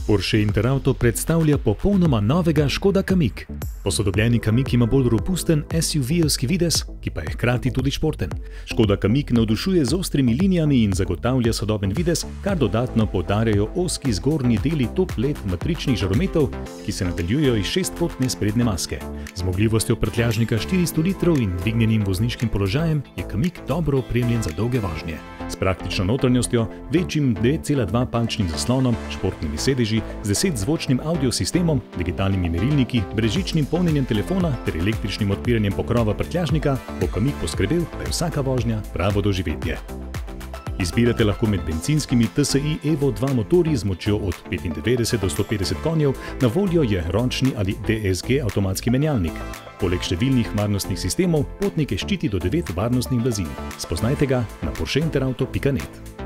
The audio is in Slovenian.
Porsche Interauto predstavlja popolnoma novega Škoda Kamiq. Posodobljeni Kamiq ima bolj robusten SUV-ovski videz, ki pa je hkrati tudi športen. Škoda Kamiq navdušuje z ostrimi linijami in zagotavlja sodoben videz, kar dodatno poudarjajo ozki zgornji deli top LED matričnih žarometov, ki se nadaljujejo iz šestpotne sprednje maske. Z zmogljivostjo prtljažnika 400 litrov in dvignjenim vozniškim položajem je Kamiq dobro opremljen za dolge vožnje. S praktično notranjostjo, večjim 9,2-palčnim zaslonom, športnimi sedeži, z 10-zvočnim audiosistemom, digitalnimi merilniki, brezžičnim polnjenjem telefona ter električnim odpiranjem pokrova prtljažnika bo Kamiq poskrbel, da je vsaka vožnja pravo doživetje. Izbirate lahko med bencinskimi TSI Evo 2 motorji z močjo od 95 do 150 konjev, na voljo je ročni ali DSG avtomatski menjalnik. Poleg številnih varnostnih sistemov potnike ščiti do 9 varnostnih blazin. Spoznajte ga na porscheinterauto.net.